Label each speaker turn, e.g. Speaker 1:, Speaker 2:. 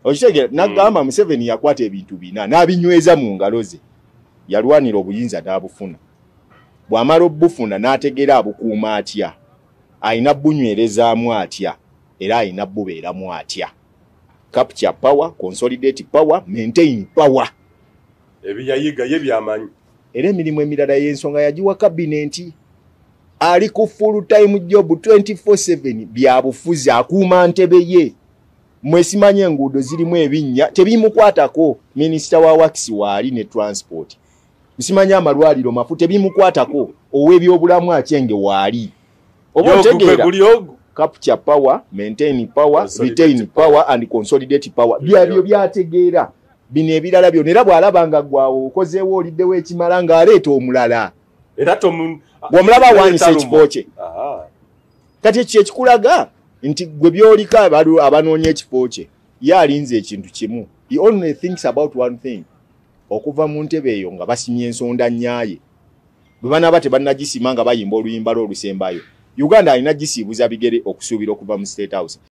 Speaker 1: Okitegera nagamba Museveni yakwata ebintu bina n'abinyweza mu ngalo ze. Yalwanira obuyinza n'abufuna. Bw'amala obufuna n'ategera abukuuma atya. Ayina bunywerezaamu atya era ayina bubeeramu atya. Capture power, consolidate power, maintain power.
Speaker 2: Ebiyayiga ye byamanyi.
Speaker 1: Era emirimu emirala y'ensonga yagiwa kabinenti. Ali ku full time job 24/7 byabufuzi akuuma ntebe ye. Mwesimanye enguudo zirimu ebinnya tebimukwatako. Minisita wa Works waali ne transport. Msimanye amalwaliro mafu tebimukwatako. Ow'ebyobulamu akyenge waali. Obotegera capture power, maintain power, retain power and consolidate power. Byabyo byategeera. Bino ebirala byonna era bw'alabanga gwawo okozeewo oliddewo ekimala ng'aleeta omulala.
Speaker 2: Era
Speaker 1: bw'omulaba awaanyisa ekifo kye. Kati ekyo ekikulaga nti gwe byolika abanoonya ekifo kye. Ye alinze ekintu kimu. He only thinks about one thing. Okuva mu ntebe eyo nga basimye ensonda nnyaye. Bwe banaaba tebannagisima nga bayimba oluyimba lw'olusembayo. Uganda alina gisiibuza bigere okusuubira okuva mu State House.